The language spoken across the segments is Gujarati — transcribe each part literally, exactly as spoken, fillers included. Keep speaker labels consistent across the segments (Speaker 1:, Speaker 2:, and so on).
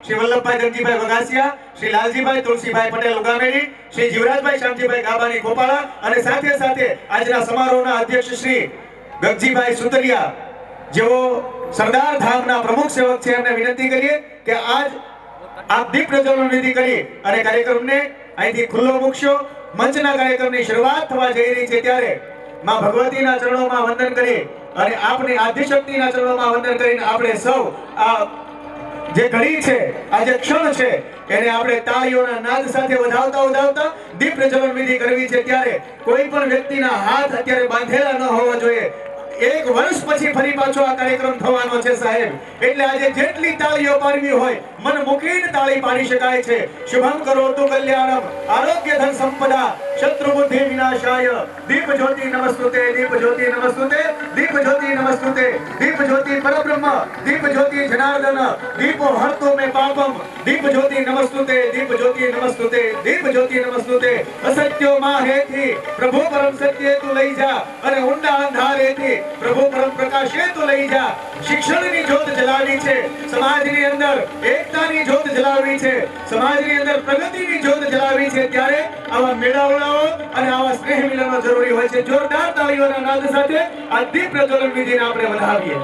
Speaker 1: श्री वल्लभभाई गंजीभाई वगासिया, श्री लालजीभाई तुलसीभाई पटेल उगामेड़ी, श्री जीवराजभाई श्यामजीभाई गाबानी गोपाला અને સાથે સાથે આજના સમારોહના અધ્યક્ષ શ્રી ગગજીભાઈ સુતરિયા જેઓ સરદાર ધામના પ્રમુખ સેવક છે એમને વિનંતી કરીએ કે આજ આપ દીપ પ્રજ્વલન વિધિ કરી અને કાર્યક્રમને અહીંથી ખુલ્લો મૂકશો। મંચના કાર્યક્રમની શરૂઆત થવા જઈ રહી છે ત્યારે માં ભગવતીના ચરણોમાં વંદન કરી અને આપની આદ્યશક્તિના ચરણોમાં વંદન કરીને આપણે સૌ આ જે ઘડી છે આ જે ક્ષણ છે એને આપણે તાળીઓના નાદ સાથે વધાવતા વધાવતા દીપ પ્રજ્વલન વિધિ કરવી છે। ત્યારે કોઈ પણ વ્યક્તિના હાથ અત્યારે બાંધેલા ન હોવા જોઈએ। એક વર્ષ પછી ફરી પાછો આ કાર્યક્રમ થવાનો છે સાહેબ, એટલે આજે જેટલી તાળીઓ પાડવી હોય મન મૂકીને તાળી પાડી શકાય છે। શુભમ કરોતુ કલ્યાણમ આરોગ્ય ધન સંપદા શત્રુ બુદ્ધિ વિનાશાય દીપ જ્યોતિ નમસ્તુતે દીપ જ્યોતિ નમસ્તુતે દીપ જ્યોતિ નમસ્તુતે દીપ જ્યોતિ પરબ્રહ્મ દીપ જ્યોતિ જનાર્દન દીપો હરતો મે પાપમ દીપ જ્યોતિ નમસ્તુતે દીપ જ્યોતિ નમસ્તુતે દીપ જ્યોતિ નમસ્તુતે અસત્યો માહેથી પ્રભુ પરમ સત્ય તું લઈ જા અને ઊંડા અંધારેથી પ્રભુ પરમ પ્રકાશે તું લઈ જા। શિક્ષણની જ્યોત જલાવી છે, સમાજની અંદર એકતાની જ્યોત જલાવી છે, સમાજની અંદર પ્રગતિની જ્યોત જલાવી છે। ત્યારે આવા મેળાવડાઓ અને આવા સ્નેહ મિલનો જરૂરી હોય છે। જોરદાર તાળીઓના નાદ સાથે આ દીપ પ્રજ્વલન વિધિને આપણે વધાવીએ।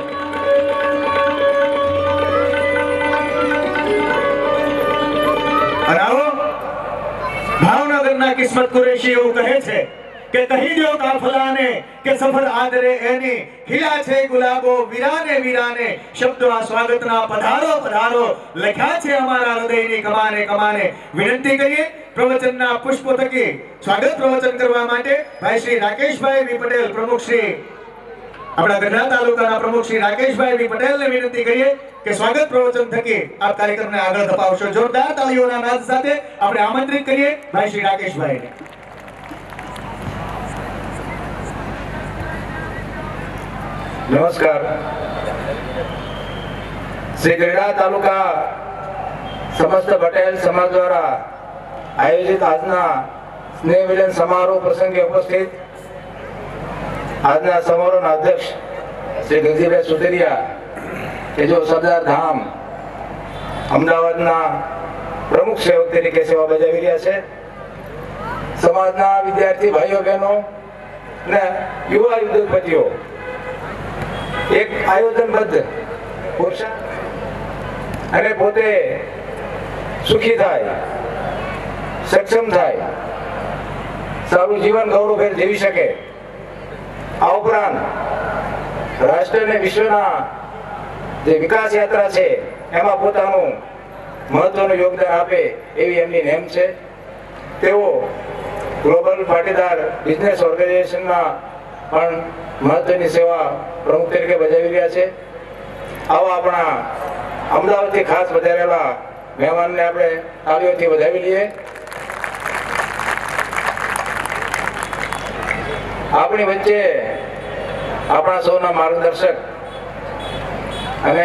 Speaker 1: અને આવો ભાવનગરના કિસ્મત કુરેશી એવું કહે છે કે કહી દો કાફલાને કે સફર આદરે એની ખીલા છે ગુલાબો વીરાને વીરાને શબ્દો આ સ્વાગતના પધારો પધારો લખ્યા છે અમારા હૃદયની કમાને કમાને। વિનંતી કરીએ પ્રવચનના પુષ્પો થકી સ્વાગત પ્રવચન કરવા માટે ભાઈ શ્રી રાકેશભાઈ વી પટેલ પ્રમુખ શ્રી આપણા ગઢડા તાલુકાના પ્રમુખ શ્રી રાકેશભાઈ વી પટેલને વિનંતી કરીએ કે સ્વાગત પ્રવચન થકી આ કાર્યક્રમને આગળ ધપાવશો। જોરદાર તાળીઓના નાદ સાથે આપણે આમંત્રિત કરીએ ભાઈ શ્રી રાકેશભાઈને।
Speaker 2: नमस्कार। श्री गढ़ડા तालुका समस्त पटेल समाज द्वारा आयोजित आजना स्नेह मिलन समारोह प्रसंगे उपस्थित आजना समारोह अध्यक्ष श्री गगजीभाई सुतरिया के जो सरदार धाम अमदावादना प्रमुख सेवक तरीके सेवा बजावी रह्या छे। समाजना विद्यार्थी भाईओ बहनों ने युवा उद्योगपतिओ एक आयोजनबद्ध पुरुषार्थ અને પોતે સુખી થાય, સક્ષમ થાય, સારું જીવન ગૌરવભેર જીવી શકે, આ ઉપરાંત રાષ્ટ્ર અને વિશ્વના જે વિકાસ યાત્રા છે એમાં પોતાનું મહત્વનું યોગદાન આપે એવી એમની નેમ છે। તેઓ ગ્લોબલ પાટીદાર બિઝનેસ ઓર્ગેનાઇઝેશનના પણ મહત્વની સેવા પ્રમુખ તરીકે બજાવી રહ્યા છે। આવા આપણા અમદાવાદથી ખાસ વધારેલા મહેમાનને આપણે તાળીઓથી વધાવી લઈએ। આપણી વચ્ચે આપણા સૌના માર્ગદર્શક અને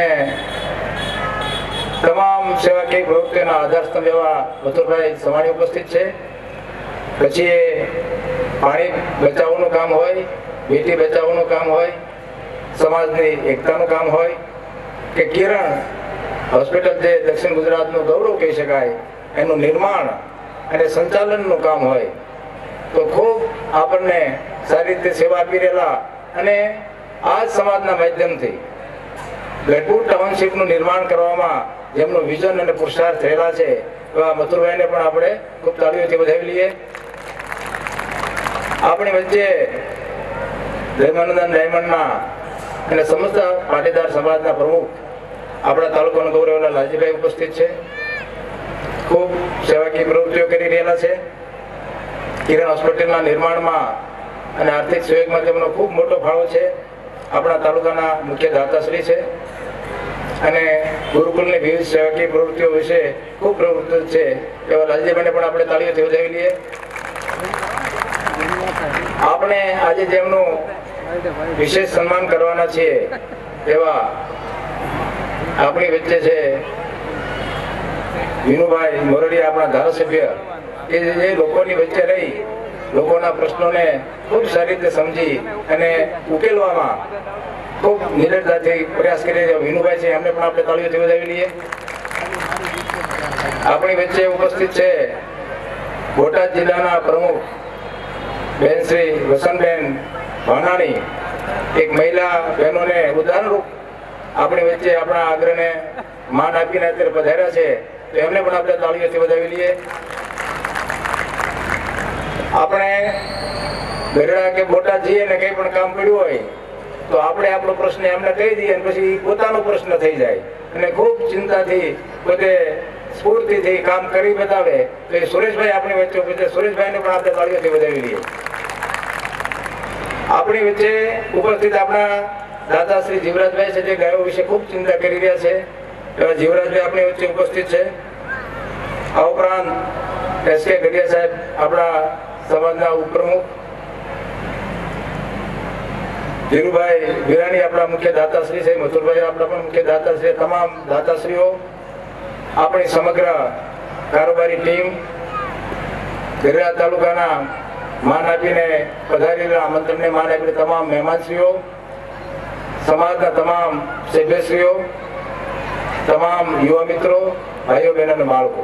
Speaker 2: તમામ સેવાકીય પ્રવૃત્તિઓના આધારસ્તંભ એવા મથુરભાઈ સવાણી ઉપસ્થિત છે। પછી પાણી બચાવવાનું કામ હોય, બેટી બચાવવાનું કામ હોય, સમાજની એકતાનું કામ હોય કે કિરણ હોસ્પિટલ જે દક્ષિણ ગુજરાતનું ગૌરવ કહી શકાય એનું નિર્માણ અને સંચાલનનું કામ હોય તો ખૂબ આપણને સારી રીતે સેવા આપી રહેલા અને આ જ સમાજના માધ્યમથી ગઢપુર ટાઉનશીપનું નિર્માણ કરવામાં જેમનું વિઝન અને પુરુષાર્થ થયેલા છે એવા મથુરભાઈને પણ આપણે ખૂબ તાળીઓથી વધાવી લઈએ। આપણી વચ્ચે જયમાનંદન ડાયમંડના અને સમસ્ત પાટીદાર સમાજના પ્રમુખ આપણા તાલુકાના ગૌરવના લાલજીભાઈ ઉપસ્થિત છે। ખૂબ સેવાકીય પ્રવૃત્તિઓ કરી રહેલા છે। કિરણ હોસ્પિટલના નિર્માણમાં અને આર્થિક સહયોગમાં તેમનો ખૂબ મોટો ફાળો છે। આપણા તાલુકાના મુખ્ય દાતાશ્રી છે અને ગુરુકુલની વિવિધ સેવાકીય પ્રવૃત્તિઓ વિશે ખૂબ પ્રવૃત્તિ છે એવા લાલજીભાઈને પણ આપણે તાળીઓથી વધાવી લઈએ। આપણે આજે જેમનું વિશેષ સન્માન કરવાના છીએ એવા આપણી વચ્ચે છે વિનુભાઈ મોરડિયા, આપણા ધારાસભ્ય કે જે લોકોની વચ્ચે રહી લોકોના પ્રશ્નોને ખૂબ સારી રીતે સમજી અને ઉકેલવામાં ખૂબ નિડરતાથી પ્રયાસ કરી રહ્યા વિનુભાઈ છે, એમને પણ આપણે તાળીઓથી વધાવી લઈએ। આપણી વચ્ચે ઉપસ્થિત છે બોટાદ જિલ્લાના પ્રમુખ બેન શ્રી વસંતબેન ભાનાણી, એક મહિલા બહેનોને ઉદાહરણરૂપ આપણી વચ્ચે આપણા આગ્રહને માન આપીને અત્યારે પધાર્યા છે, તો એમને પણ આપણે તાળીઓથી વધાવી લઈએ. આપણે ગરડા કે બોટાદ જઈએ ને કંઈ પણ કામ પડ્યું હોય તો આપણે આપણો પ્રશ્ન એમને કહી દઈએ અને પછી પોતાનો પ્રશ્ન થઈ જાય અને ખૂબ ચિંતાથી પોતે સ્ફૂર્તિથી કામ કરી બતાવે. તો એ સુરેશભાઈ આપણી વચ્ચે ઉપસ્થિત, સુરેશભાઈને પણ આપણે તાળીઓથી વધાવી લઈએ. આપણી વચ્ચે ઉપસ્થિત આપણા દાદા શ્રી જીવરાજભાઈ છે, જે ગાયો વિશે ખૂબ ચિંતા કરી રહ્યા છે. એવા જીવરાજભાઈ આપણી વચ્ચે ઉપસ્થિત છે. આ ઉપરાંત એસ કે ગઢિયા સાહેબ આપણા સમાજના ઉપપ્રમુખ, ધીરુભાઈ વિરાણી આપણા મુખ્ય દાતાશ્રી છે, મથુરભાઈ આપણા પણ મુખ્ય દાતાશ્રી, તમામ દાતાશ્રીઓ, આપણી સમગ્ર કારોબારી ટીમ, ગઢડા તાલુકાના માન આપીને પધારેલા આમંત્રણને માન આપીને તમામ મહેમાનશ્રીઓ, સમાજના તમામ સભ્યશ્રીઓ, તમામ યુવા મિત્રો, ભાઈઓ બહેનો અને બાળકો,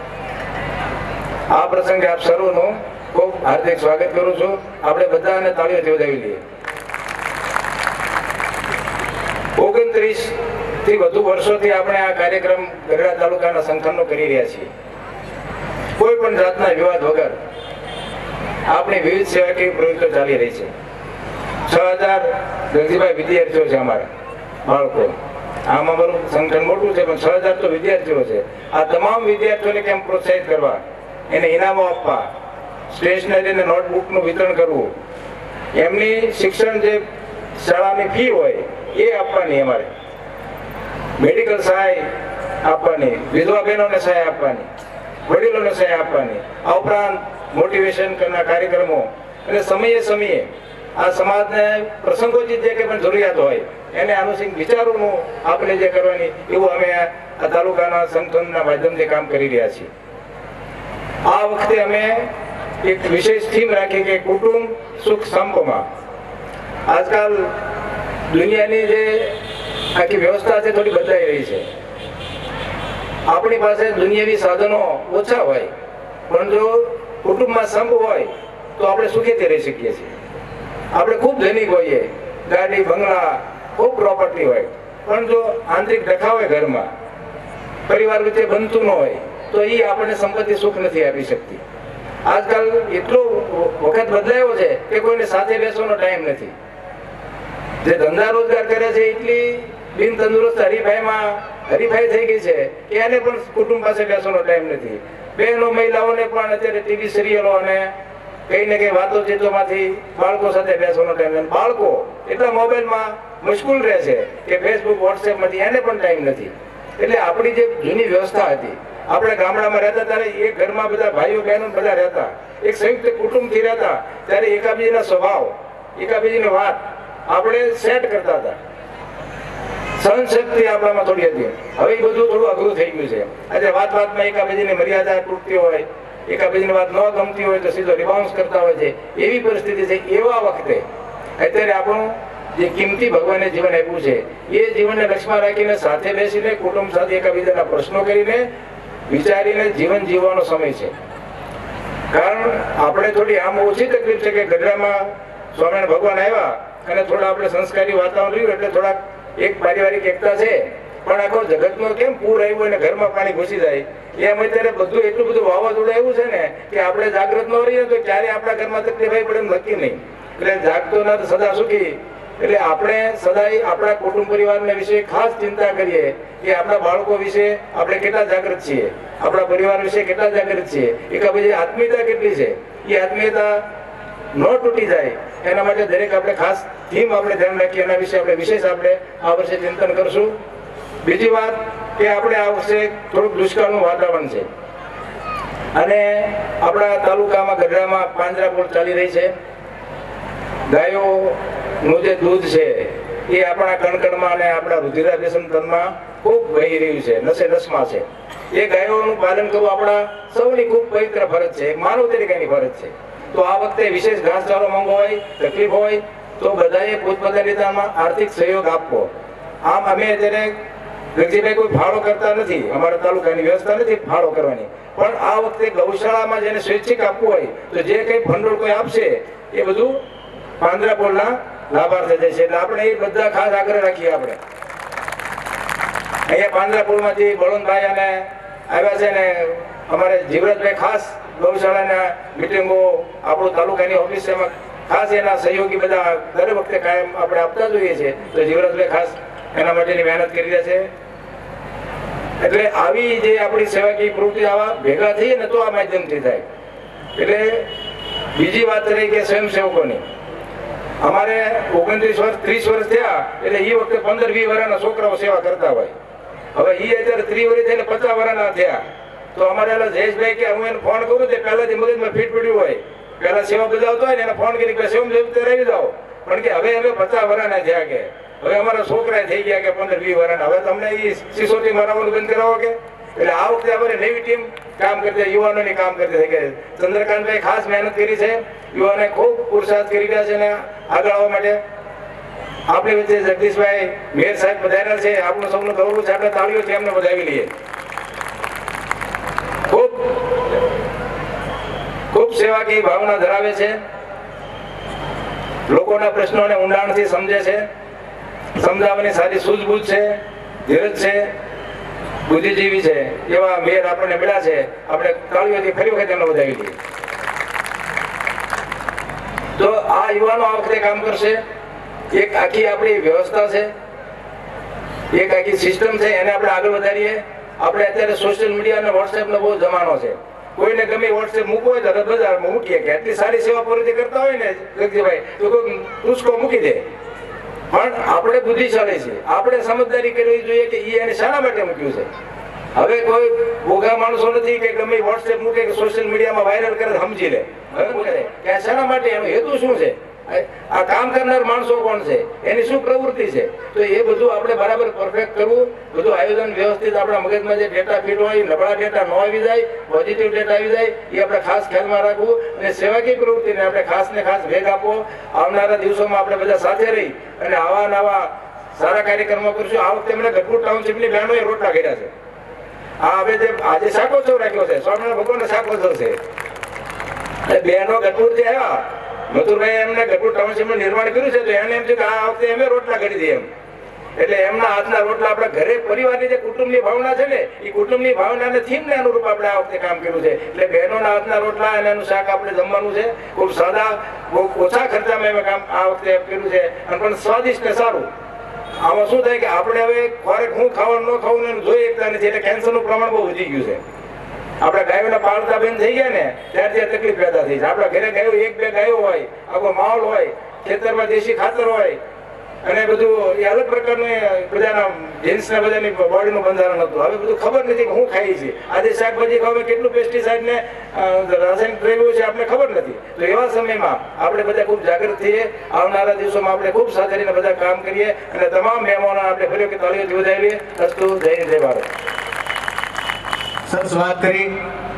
Speaker 2: આ પ્રસંગે આપ સર્વનું ખૂબ હાર્દિક સ્વાગત કરું છું. આપણે બધાને તાળીઓથી વધાવી લઈએ. ઓગણત્રીસ થી વધુ વર્ષોથી આપણે આ કાર્યક્રમ ગઢડા તાલુકાના સંગઠનનો કરી રહ્યા છીએ. કોઈ પણ જાતના વિવાદ વગર આપણી વિવિધ સેવાકીય પ્રવૃત્તિઓ ચાલી રહી છે. છ હજાર ગગજીભાઈ વિદ્યાર્થીઓ છે અમારા બાળકો. આમ અમારું સંગઠન મોટું છે પણ છ હજાર તો વિદ્યાર્થીઓ છે. આ તમામ વિદ્યાર્થીઓને કેમ પ્રોત્સાહિત કરવા, એને ઇનામો આપવા, સ્ટેશનરી અને નોટબુકનું વિતરણ કરવું, એમની શિક્ષણ જે શાળાની ફી હોય એ આપવાની, અમારે મેડિકલ સહાય આપવાની, વિધવા બહેનોને સહાય આપવાની, વડીલોને સહાય આપવાની, આ ઉપરાંત મોટિવેશન કરનાર કાર્યક્રમો અને સમયે સમયે આ સમાજને પ્રસંગોચિત જે કંઈ પણ જરૂરિયાત હોય એને આનુષંગિક વિચારોનું આપણે જે કરવાની, એવું અમે આ તાલુકાના સંગઠનના માધ્યમથી કામ કરી રહ્યા છીએ. આ વખતે અમે એક વિશેષ થીમ રાખી કે કુટુંબ સુખ સંપમાં. આજકાલ દુનિયાની જે આખી વ્યવસ્થા છે થોડી બદલાઈ રહી છે. આપણી પાસે દુનિયાવી સાધનો ઓછા હોય પણ જો કુટુંબમાં સંપ હોય તો આપણે સુખેથી રહી શકીએ છીએ. આપણે ખૂબ ધનિક હોઈએ, ગાડી બંગલા ખૂબ પ્રોપર્ટી હોય, પણ જો આંતરિક ડખા હોય ઘરમાં, પરિવાર વચ્ચે બનતું ન હોય તો એ આપણને સંપત્તિ સુખ નથી આપી શકતી. આજકાલ એટલો વખત બદલાયો છે કે કોઈને સાથે બેસવાનો ટાઈમ નથી. જે ધંધા રોજગાર કરે છે એટલી બિન તંદુરસ્ત હરીફાઈમાં હરીફાઈ થઈ ગઈ છે કે એને પણ કુટુંબ પાસે બેસવાનો ટાઈમ નથી. બહેનો મહિલાઓને પણ અત્યારે ટીવી સિરિયલો અને કઈ ને કઈ વાતોચીતોમાંથી બાળકો સાથે બેસવાનો ટાઈમ નથી. બાળકો એટલા મોબાઈલમાં મશગુલ રહે છે કે ફેસબુક વોટ્સએપમાંથી એને પણ ટાઈમ નથી. એટલે આપણી જે જૂની વ્યવસ્થા હતી, આપણે ગામડામાં રહેતા ત્યારે એક ઘરમાં બધા ભાઈઓ બહેનો બધા રહેતા, એક સંયુક્ત કુટુંબથી રહેતા, ત્યારે એકાબીજીના સ્વભાવ, એકાબીજીની વાત આપણે સેટ કરતા હતા. સહનશક્તિ આપણામાં થોડી હતી. હવે એ બધું થોડું અઘરું થઈ ગયું છે. આજે વાત વાતમાં એકાબીજીની મર્યાદા તૂટતી હોય, એકાબીજીની વાત ન ગમતી હોય તો સીધો રિબાઉન્સ કરતા હોય છે, એવી પરિસ્થિતિ છે. એવા વખતે અત્યારે આપણું જે કિંમતી ભગવાને જીવન આપ્યું છે એ જીવનને લક્ષ્યમાં રાખીને સાથે બેસીને કુટુંબ સાથે એકાબીજાના પ્રશ્નો કરીને વિચારીને જીવન જીવવાનો સમય છે. કારણ આપણે થોડી આમ ઓછી તકલીફ છે કે ગઢડામાં સ્વામિનારાયણ ભગવાન આવ્યા અને થોડા આપણે સંસ્કારી વાતાવરણ રહ્યું એટલે થોડાક એક પારિવારિક એકતા છે. પણ આખો જગતનો કેમ પૂર આવ્યું અને ઘરમાં પાણી ઘૂસી જાય, એમ અત્યારે બધું એટલું બધું વાવાઝોડું આવ્યું છે ને કે આપણે જાગૃત ન રહીએ તો ક્યારે આપણા ઘરમાં તકલીફ આવી પડે એમ નક્કી નહીં. એટલે જાગતો ના તો સદા સુખી. એટલે આપણે સદાય આપણા કુટુંબ પરિવારને વિશે ખાસ ચિંતા કરીએ કે આપણા બાળકો વિશે આપણે કેટલા જાગૃત છીએ, આપણા પરિવાર વિશે કેટલા જાગૃત છીએ, એકાબીજી આત્મીયતા કેટલી છે, એ આત્મીયતા ન તૂટી જાય એના માટે દરેક આપણે ખાસ થીમ આપણે ધ્યાન રાખીએ. એના વિશે આપણે વિશેષ આપણે આ વર્ષે ચિંતન કરશું. બીજી વાત કે આપણે આ વર્ષે થોડુંક દુષ્કાળનું વાતાવરણ છે અને આપણા તાલુકામાં ગઢડામાં પાંજરાપોળ ચાલી રહી છે. ગાયોનું જે દૂધ છે એ આપણા કણકણમાં અને આપણા રુધિરાભિસરણ તંત્રમાં ખૂબ વહી રહ્યું છે, નસે નસમાં છે. એ ગાયોનું પાલન કરવું આપણા સૌની ખૂબ પવિત્ર ફરજ છે, એક માનવ તરીકેની ફરજ છે. તો આ વખતે વિશેષ ઘાસચારો માંગવો હોય, તકલીફ હોય તો બધાએ પોતપોતાની રીતમાં આર્થિક સહયોગ આપવો. આમ અમે અત્યારે ગગજીભાઈ કોઈ ફાળો કરતા નથી, અમારા તાલુકાની વ્યવસ્થા નથી ફાળો કરવાની, પણ આ વખતે ગૌશાળામાં જેને સ્વૈચ્છિક આપવું હોય તો જે કંઈ ભંડોળ કોઈ આપશે એ બધું પાંજરાપોળના લાભાર્થે જશે. એટલે આપણે એ બધા ખાસ આગ્રહ રાખીએ. આપણે અહીંયા પાંજરાપોળમાંથી બળવંતભાઈ અને આવ્યા છે ને અમારે જીવરાજભાઈ ખાસ ગૌશાળાના મિટિંગો આપણું તાલુકાની ઓફિસ એમાં ખાસ એના સહયોગી બધા દર વખતે કાયમ આપણે આપતા જોઈએ છે. તો જીવરાજભાઈ ખાસ એના માટેની મહેનત કરી રહ્યા છે. એટલે આવી જે આપણી સેવાકીય પ્રવૃત્તિ આવા ભેગા થઈએ ને તો આ માધ્યમથી થાય. એટલે બીજી વાત રહી કે સ્વયંસેવકોની, અમારે ઓગણત્રીસ વર્ષ ત્રીસ વર્ષ થયા એટલે એ વખતે પંદર વીસ વર્ષના છોકરાઓ સેવા કરતા હોય. હવે એ અત્યારે ત્રીસ વર્ષ થઈને પચાસ વર્ષના થયા તો અમારે જયેશભાઈ કે હું એને ફોન કરું તે પહેલાથી મગજમાં ફીટ પડ્યું હોય, પહેલા સેવા બજાવતો હોય ને એને ફોન કરી કે સેવા રહી જાઓ, પણ કે હવે હવે પચાસ વર્ષના થયા કે હવે અમારા છોકરા થઈ ગયા કે પંદર વીસ વર્ષના, હવે તમને એ સિસોટી મારવાનું બંધ કરાવો કે. એટલે આ વખતે અમારે નવી ટીમ કામ કરતી, યુવાનોની કામ કરતી થઈ ગઈ. ચંદ્રકાંતભાઈ ખાસ મહેનત કરી છે, યુવાને ખૂબ પુરુષાર્થ કરી રહ્યા છે ને આગળ આવવા માટે. આપણી વચ્ચે જગદીશભાઈ મેયર સાહેબ પધાર્યા છે, આપણું સૌનું ગૌરવ છે, આપણે તાળીઓથી એમને વધાવી લઈએ. ખૂબ ખૂબ સેવાકીય ભાવના ધરાવે છે, લોકોના પ્રશ્નોને ઊંડાણથી સમજે છે, સમજાવવાની સારી સૂઝબૂઝ છે, ધીરજ છે, બુદ્ધિજીવી છે, એવા મેયર આપણને મળ્યા છે. આપણે તાળીઓથી ફરી વખત એમને વધાવી લઈએ. તો આ યુવાનો આ વખતે કામ કરશે. એક આખી આપણી વ્યવસ્થા છે, એક આખી સિસ્ટમ છે, એને આપણે આગળ વધારીએ. આપણે અત્યારે સોશિયલ મીડિયા અને વોટ્સએપનો બહુ જમાનો છે, કોઈને ગમે વોટ્સએપ મૂકવો હોય તો બજારમાં મૂકીએ કે આટલી સારી સેવા પ્રવૃત્તિ કરતા હોય ને જગજીભાઈ તો કોઈ ટૂચકો મૂકી દે. પણ આપણે બુદ્ધિશાળી છીએ, આપણે સમજદારી કરવી જોઈએ કે એ એને શાના માટે મૂક્યું છે. હવે કોઈ ભોગા માણસો નથી કે ગમે વોટ્સએપ મૂકે કે સોશિયલ મીડિયામાં વાયરલ કરે સમજી લે હવે કે આ શાના માટે, એનો હેતુ શું છે, આ કામ કરનાર માણસો કોણ છે, એની શું પ્રવૃત્તિ છે. તો એ બધું આપણે બરાબર પરફેક્ટ કરવું, બધું આયોજન વ્યવસ્થિત આપણા મગજમાં જે ડેટા ફીટ હોય, નબળા ડેટા ન આવી જાય, પોઝિટિવ ડેટા આવી જાય, એ આપણે ખાસ ખ્યાલમાં રાખવું. અને સેવાકીય પ્રવૃત્તિને આપણે ખાસ ને ખાસ વેગ આપવો. આવનારા દિવસોમાં આપણે બધા સાથે રહી અને આવા નવા સારા કાર્યક્રમો કરશું. આ વખતે મને ગઢપુર ટાઉનશીપની બહેનોએ રોટલા કર્યા છે. આ હવે જે આજે શાકોત્સવ રાખ્યો છે, સ્વામિનારાયણ ભગવાનનો શાકોત્સવ છે, બહેનો ગઢપુરથી આવ્યા, મથુરભાઈ એમને ગઢપુર ટાઉનશીપનું નિર્માણ કર્યું છે તો એને એમ છે કે આ વખતે અમે રોટલા કરી દઈએ એમ. એટલે એમના હાથના રોટલા આપણા ઘરે પરિવારની જે કુટુંબની ભાવના છે ને એ કુટુંબની ભાવનાને થીમને અનુરૂપ આપણે આ વખતે કામ કર્યું છે. એટલે બહેનોના હાથના રોટલા અને એનું શાક આપણે જમવાનું છે. ખૂબ સાદા, બહુ ઓછા ખર્ચામાં એમાં કામ આ વખતે કર્યું છે અને પણ સ્વાદિષ્ટ ને સારું. આમાં શું થાય કે આપણે હવે ખોરાક હું ખાવાનું ન ખાવું ને જોઈ શકતા નથી, એટલે કેન્સરનું પ્રમાણ બહુ વધી ગયું છે. આપણા ગાયોના પાળતા બંધ થઈ ગયા ને ત્યારથી આ તકલીફ પેદા થઈ છે. આપણા ઘરે ગાયો એક બે ગાયો હોય, આખો માહોલ હોય, ખેતરમાં દેશી ખાતર હોય અને બધું એ અલગ પ્રકારનું બધાના જીન્સના બધાની બોડીનું બંધારણ હતું. હવે બધું ખબર નથી કે હું ખાઈ છે. આજે શાકભાજી ખાવા કેટલું પેસ્ટિસાઇડ ને રાસાયણિક દ્રવ્યો છે આપણે ખબર નથી. તો એવા સમયમાં આપણે બધા ખૂબ જાગૃત થઈએ. આવનારા દિવસોમાં આપણે ખૂબ સાથે રહીને બધા કામ કરીએ અને તમામ મહેમાનો આપણે ફરી વખત તાળીઓથી વધાવીએ. અસ્તુ, જય હિન્દ, જય ભારત.
Speaker 1: સરસ વાત કરી.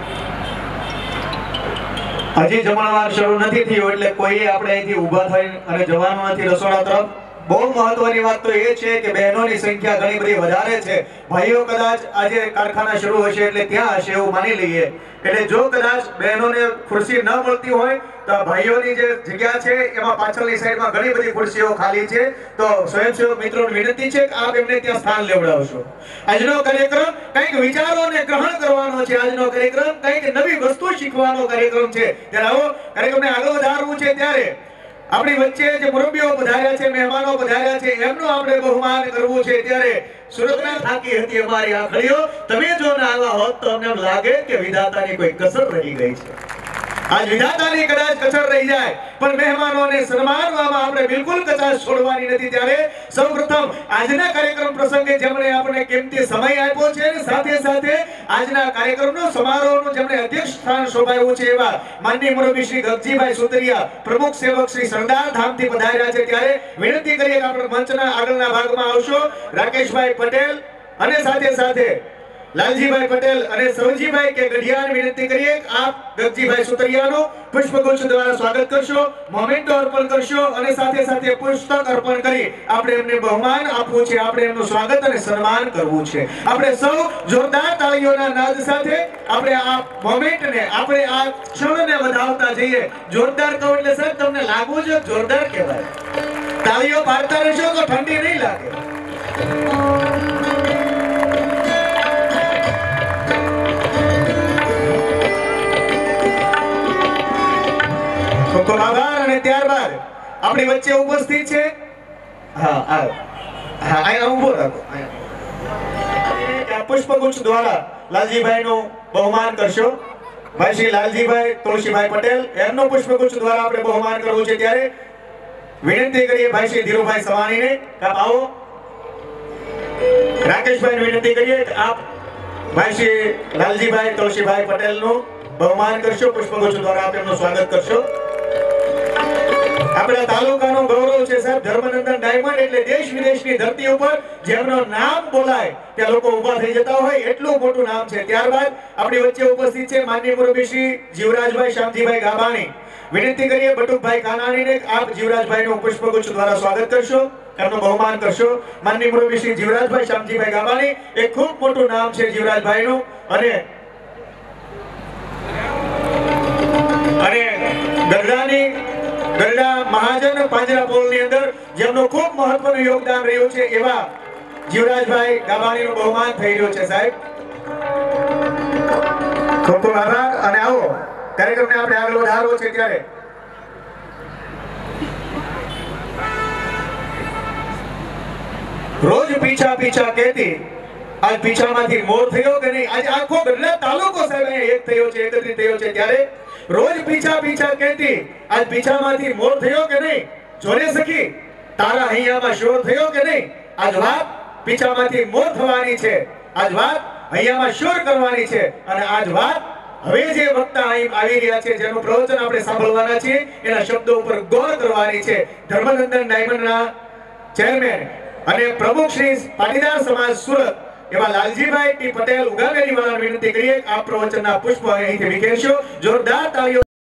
Speaker 1: હજી જમણવાર શરૂ નથી થયું એટલે કોઈ આપણે અહીંથી ઊભા થઈ અને જવાનું નથી રસોડા તરફ. બહુ મહત્વની વાત તો એ છે કે બહેનોની સંખ્યા ઘણી બધી વધારે છે. ભાઈઓ કદાચ આજે કારખાના શરૂ હશે એટલે ત્યાં હશે એવું માની લઈએ. એટલે જો કદાચ બહેનોને ખુરશી ન મળતી હોય તો ભાઈઓની જે જગ્યા છે એમાં પાછળની સાઈડમાં ઘણી બધી ખુરશીઓ ખાલી છે. તો સ્વયંસેવક મિત્રોને વિનંતી છે કે આપ એમને ત્યાં સ્થાન લેવડાવશો. આજનો કાર્યક્રમ કંઈક વિચારોને ગ્રહણ કરવાનો છે. આજનો કાર્યક્રમ કંઈક નવી વસ્તુ શીખવાનો કાર્યક્રમ છે. ત્યારે આવો કાર્યક્રમને આગળ વધારવું છે ત્યારે આપણી વચ્ચે જે મુરબ્બીઓ પધાર્યા છે, મહેમાનો પધાર્યા છે, એમનું આપણે બહુમાન કરવું છે. ત્યારે સુરતના થાકી હતી અમારી આંખડીઓ. તમે જો ના આવ્યા હોત તો અમને એમ લાગે કે વિધાતાની કોઈ કસર રહી ગઈ છે. આજ વિધાતાની કદાચ કસર રહી જાય પણ મહેમાનોને સન્માનવામાં આપણે બિલકુલ કચાશ છોડવાની નથી. ત્યારે સૌપ્રથમ આજના કાર્યક્રમ પ્રસંગે જેમણે આપણે કિંમતી સમય આપ્યો છે અને સાથે સાથે આજના કાર્યક્રમનો સમારોહનું જેમણે અધ્યક્ષ સ્થાન શોભાવ્યું છે એવા માનનીય મુરબ્બી શ્રી ગગજીભાઈ સુતરિયા, પ્રમુખ સેવક શ્રી સરદાર ધામથી પધાર્યા છે. ત્યારે વિનંતી કરીએ કે આપણે મંચના આગળના ભાગમાં આવશો રાકેશભાઈ પટેલ અને સાથે સાથે લાલજીભાઈ પટેલ અને સવજીભાઈ કે ગઢિયાને વિનંતી કરીએ કે આપ ગગજીભાઈ સુતરિયાનું પુષ્પગુચ્છ દ્વારા સ્વાગત કરશો, મોમેન્ટો અર્પણ કરશો અને સાથે સાથે પુસ્તક અર્પણ કરી આપણે એમને બહુમાન આપવું છે, આપણે એમનું સ્વાગત અને સન્માન કરવું છે. આપણે સૌ જોરદાર તાળીઓના નાદ સાથે આપણે આ મોમેન્ટને, આપણે આ ક્ષણને વધાવતા જઈએ. જોરદાર કહો એટલે સર તમને લાગવું છે જોરદાર કહેવાય. તાળીઓ પાડતા રહેશો તો ઠંડી નહીં લાગે. ખૂબ ખૂબ આભાર. અને ત્યારબાદ આપણી વચ્ચે ઉપસ્થિત છે, હા હા હા અહીંયા ઉભો રાખો. પુષ્પગુચ્છ દ્વારા લાલજીભાઈનું બહુમાન કરશો. ભાઈ શ્રી લાલજીભાઈ તુલસીભાઈ પટેલ એમનો પુષ્પગુચ્છ દ્વારા આપણે બહુમાન કરવું છે. ત્યારે વિનંતી કરીએ ભાઈ શ્રી ધીરુભાઈ સવાણીને કે આપ આવો. રાકેશભાઈને વિનંતી કરીએ કે આપ ભાઈ શ્રી લાલજીભાઈ તુલસીભાઈ પટેલનું બહુમાન કરશો, પુષ્પગુચ્છ દ્વારા આપ એમનું સ્વાગત કરશો. આપણા તાલુકાનો ગૌરવ છે સાહેબ, ધર્મનંદન ડાયમંડ એટલે દેશ વિદેશની ધરતી ઉપર જેમનું નામ બોલાય ત્યાં લોકો ઊભા થઈ જતા હોય એટલું મોટું નામ છે. ત્યારબાદ આપણી વચ્ચે ઉપસ્થિત છે માનનીય મુરબ્બી શ્રી જીવરાજભાઈ શામજીભાઈ ગાબાણી. વિનંતી કરીએ બટુકભાઈ કાનાણીને આપ જીવરાજભાઈનું પુષ્પગુચ્છ દ્વારા સ્વાગત કરશો, એમનું બહુમાન કરશો. માનનીય મુરબ્બી શ્રી જીવરાજભાઈ શામજીભાઈ ગાબાણી, એક ખૂબ મોટું નામ છે જીવરાજભાઈનું. અને અને ગરડાની ગરડા મહાજન પાંજરાપોળની અંદર જેમનું ખૂબ મહત્વનું યોગદાન રહ્યું છે એવા જીવરાજભાઈ ગાબાણીનું બહુમાન થઈ રહ્યું છે સાહેબ. ખૂબ ખૂબ આભાર. અને આવો કાર્યક્રમને આપણે આગળ વધારવો છે. ત્યારે રોજ પીછા પીછા કહેતી આજ પીછામાંથી મોર થયો કે નહીં. આજે આખો ગઢડા તાલુકો સાહેબ અહીંયા એક થયો છે, એકત્રિત થયો છે. ત્યારે રોજ પીછા પીછા કહેતી આજ પીછામાંથી મોર થયો કે નહીં. જોને સખી તારા હૈયામાં શોર થયો કે નહીં. આજ વાત પીછામાંથી મોર થવાની છે, આજ વાત હૈયામાં શોર કરવાની છે. અને આજ વાત હવે જે વક્તા અહીં આવી રહ્યા છે, જેનું પ્રવચન આપણે સાંભળવાના છીએ, એના શબ્દો ઉપર ગૌર કરવાની છે. ધર્મનંદન ડાયમંડના ચેરમેન અને પ્રમુખ શ્રી પાટીદાર સમાજ સુરત એવા લાલજીભાઈ ટી પટેલ ઉગામેરી વાળા વિનંતી કરીએ આ પ્રવચનના પુષ્પ અહીંથી વિખેરશો. જોરદાર તાળીઓ.